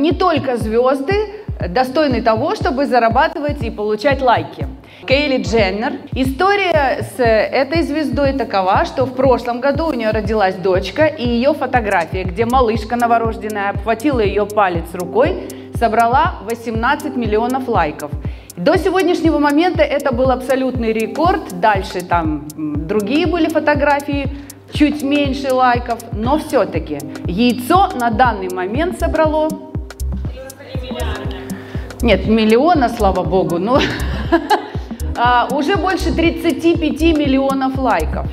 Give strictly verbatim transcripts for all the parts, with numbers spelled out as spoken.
не только звезды достойны того, чтобы зарабатывать и получать лайки. Кейли Дженнер. История с этой звездой такова, что в прошлом году у нее родилась дочка, и ее фотография, где малышка новорожденная обхватила ее палец рукой, собрала восемнадцать миллионов лайков. До сегодняшнего момента это был абсолютный рекорд. Дальше там другие были фотографии, чуть меньше лайков, но все-таки яйцо на данный момент собрало... Нет, миллиона, слава богу, но уже больше тридцати пяти миллионов лайков.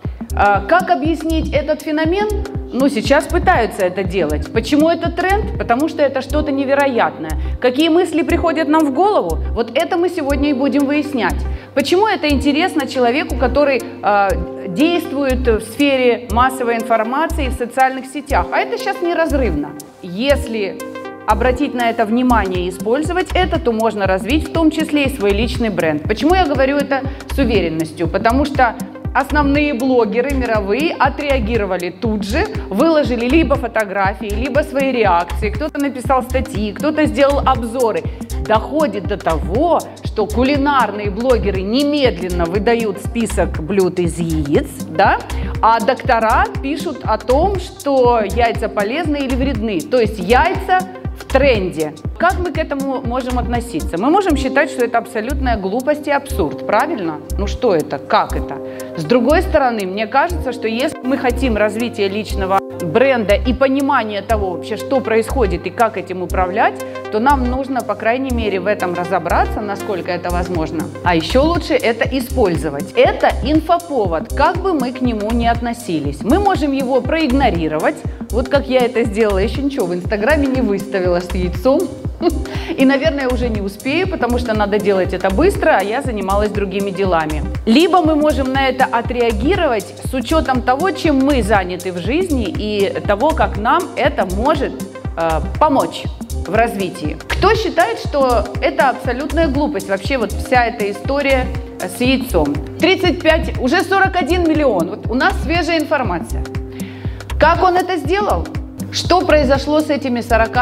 Как объяснить этот феномен? Ну, сейчас пытаются это делать. Почему это тренд? Потому что это что-то невероятное. Какие мысли приходят нам в голову? Вот это мы сегодня и будем выяснять. Почему это интересно человеку, который э, действует в сфере массовой информации в социальных сетях? А это сейчас неразрывно. Если обратить на это внимание и использовать это, то можно развить в том числе и свой личный бренд. Почему я говорю это с уверенностью? Потому что основные блогеры мировые отреагировали тут же, выложили либо фотографии, либо свои реакции. Кто-то написал статьи, кто-то сделал обзоры. Доходит до того, что кулинарные блогеры немедленно выдают список блюд из яиц, да? А доктора пишут о том, что яйца полезны или вредны. То есть яйца в тренде. Как мы к этому можем относиться? Мы можем считать, что это абсолютная глупость и абсурд, правильно? Ну что это? Как это? С другой стороны, мне кажется, что если мы хотим развития личного бренда и понимания того вообще, что происходит и как этим управлять, то нам нужно, по крайней мере, в этом разобраться, насколько это возможно. А еще лучше это использовать. Это инфоповод, как бы мы к нему ни относились. Мы можем его проигнорировать, вот как я это сделала, еще ничего в Инстаграме не выставила с яйцом. И, наверное, уже не успею, потому что надо делать это быстро, а я занималась другими делами. Либо мы можем на это отреагировать с учетом того, чем мы заняты в жизни и того, как нам это может э, помочь в развитии. Кто считает, что это абсолютная глупость, вообще вот вся эта история с яйцом? тридцать пять, уже сорок один миллион. Вот у нас свежая информация. Как он это сделал? Что произошло с этими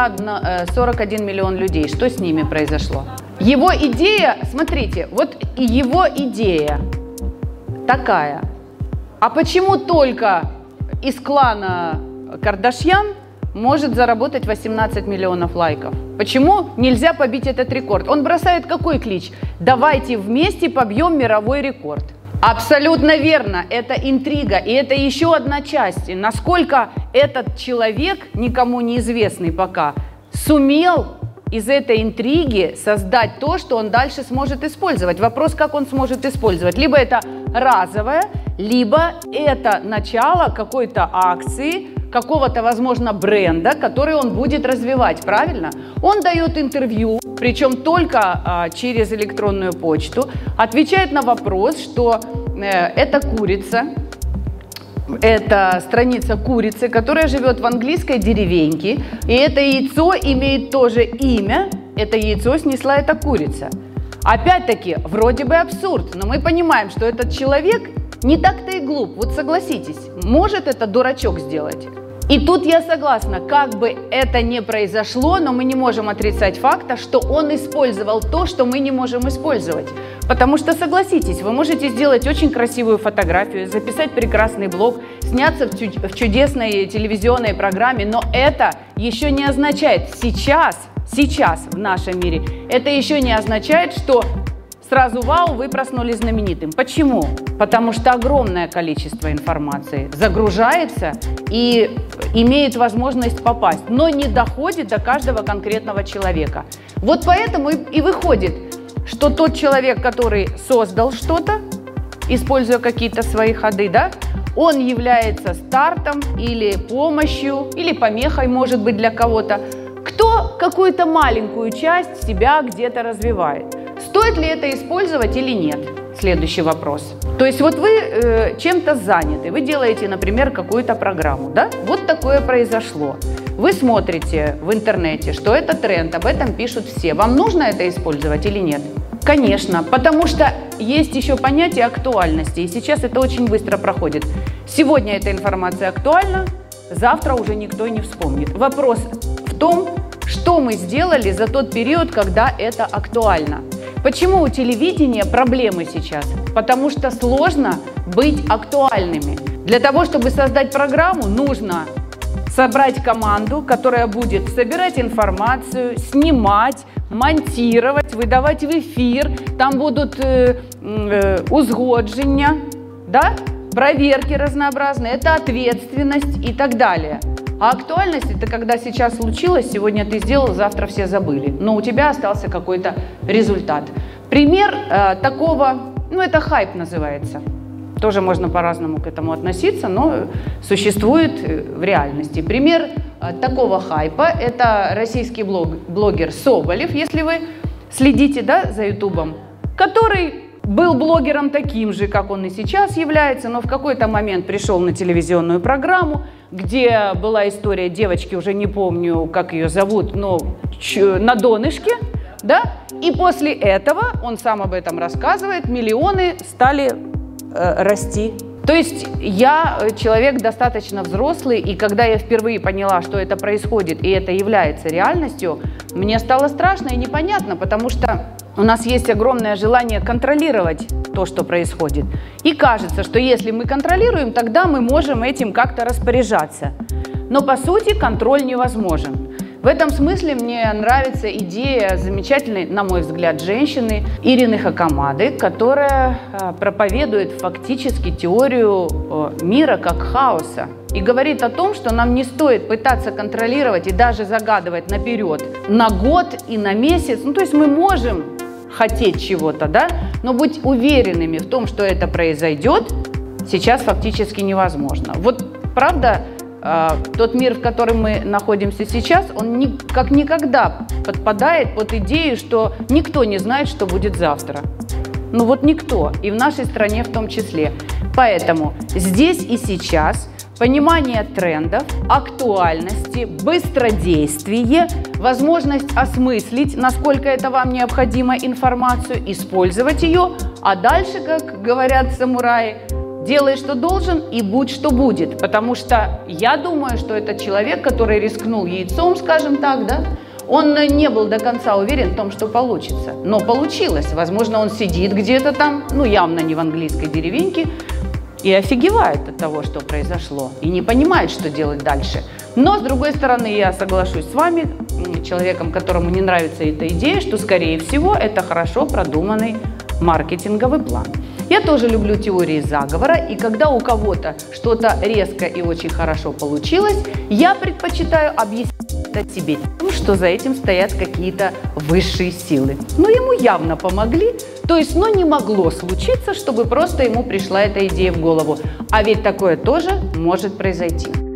сорок один миллион людей? Что с ними произошло? Его идея, смотрите, вот его идея такая. А почему только из клана Кардашьян может заработать восемнадцать миллионов лайков? Почему нельзя побить этот рекорд? Он бросает какой клич? Давайте вместе побьем мировой рекорд. Абсолютно верно, это интрига, и это еще одна часть, насколько этот человек, никому неизвестный пока, сумел из этой интриги создать то, что он дальше сможет использовать. Вопрос, как он сможет использовать. Либо это разовое, либо это начало какой-то акции, какого-то, возможно, бренда, который он будет развивать, правильно? Он дает интервью, причем только а, через электронную почту, отвечает на вопрос, что э, это курица, это страница курицы, которая живет в английской деревеньке, и это яйцо имеет тоже имя, это яйцо снесла эта курица. Опять-таки, вроде бы абсурд, но мы понимаем, что этот человек не так-то и глуп. Вот согласитесь, может это дурачок сделать? И тут я согласна, как бы это ни произошло, но мы не можем отрицать факта, что он использовал то, что мы не можем использовать. Потому что, согласитесь, вы можете сделать очень красивую фотографию, записать прекрасный блог, сняться в чудесной телевизионной программе, но это еще не означает сейчас, сейчас в нашем мире, это еще не означает, что сразу вау, вы проснулись знаменитым. Почему? Потому что огромное количество информации загружается и имеет возможность попасть, но не доходит до каждого конкретного человека. Вот поэтому и выходит, что тот человек, который создал что-то, используя какие-то свои ходы, да, он является стартом или помощью, или помехой, может быть, для кого-то, кто какую-то маленькую часть себя где-то развивает. Стоит ли это использовать или нет? Следующий вопрос. То есть вот вы э, чем-то заняты, вы делаете, например, какую-то программу, да? Вот такое произошло. Вы смотрите в интернете, что это тренд, об этом пишут все. Вам нужно это использовать или нет? Конечно, потому что есть еще понятие актуальности, и сейчас это очень быстро проходит. Сегодня эта информация актуальна, завтра уже никто не вспомнит. Вопрос в том, что мы сделали за тот период, когда это актуально. Почему у телевидения проблемы сейчас? Потому что сложно быть актуальными. Для того, чтобы создать программу, нужно собрать команду, которая будет собирать информацию, снимать, монтировать, выдавать в эфир. Там будут э, э, узгоджения, да? Проверки разнообразные, это ответственность и так далее. А актуальность – это когда сейчас случилось, сегодня ты сделал, завтра все забыли, но у тебя остался какой-то результат. Пример э, такого, ну это хайп называется. Тоже можно по-разному к этому относиться, но существует в реальности. Пример э, такого хайпа – это российский блог, блогер Соболев, если вы следите, да, за ютубом, который был блогером таким же, как он и сейчас является, но в какой-то момент пришел на телевизионную программу, где была история девочки, уже не помню, как ее зовут, но на донышке, да, и после этого, он сам об этом рассказывает, миллионы стали э, расти. То есть я человек достаточно взрослый, и когда я впервые поняла, что это происходит, и это является реальностью, мне стало страшно и непонятно, потому что у нас есть огромное желание контролировать то, что происходит. И кажется, что если мы контролируем, тогда мы можем этим как-то распоряжаться. Но по сути контроль невозможен. В этом смысле мне нравится идея замечательной, на мой взгляд, женщины Ирины Хакамады, которая проповедует фактически теорию мира как хаоса. И говорит о том, что нам не стоит пытаться контролировать и даже загадывать наперед на год и на месяц. Ну, то есть мы можем хотеть чего-то, да, но быть уверенными в том, что это произойдет, сейчас фактически невозможно. Вот правда, э, тот мир, в котором мы находимся сейчас, он ни, как никогда подпадает под идею, что никто не знает, что будет завтра. Ну вот никто, и в нашей стране в том числе. Поэтому здесь и сейчас понимание трендов, актуальности, быстродействие, возможность осмыслить, насколько это вам необходимо, информацию, использовать ее, а дальше, как говорят самураи, делай, что должен, и будь, что будет. Потому что я думаю, что этот человек, который рискнул яйцом, скажем так, да, он не был до конца уверен в том, что получится. Но получилось. Возможно, он сидит где-то там, ну явно не в английской деревеньке, и офигевает от того, что произошло, и не понимает, что делать дальше. Но, с другой стороны, я соглашусь с вами, человеком, которому не нравится эта идея, что, скорее всего, это хорошо продуманный маркетинговый план. Я тоже люблю теории заговора, и когда у кого-то что-то резко и очень хорошо получилось, я предпочитаю объяснить это себе тем, что за этим стоят какие-то высшие силы. Но ему явно помогли, то есть, ну, не могло случиться, чтобы просто ему пришла эта идея в голову. А ведь такое тоже может произойти.